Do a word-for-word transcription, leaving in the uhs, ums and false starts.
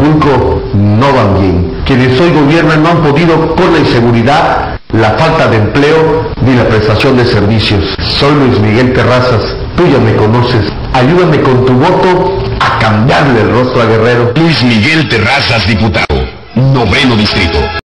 Acapulco no van bien. Quienes hoy gobiernan no han podido con la inseguridad, la falta de empleo ni la prestación de servicios. Soy Luis Miguel Terrazas, tú ya me conoces. Ayúdame con tu voto a cambiarle el rostro a Guerrero. Luis Miguel Terrazas, diputado, noveno distrito.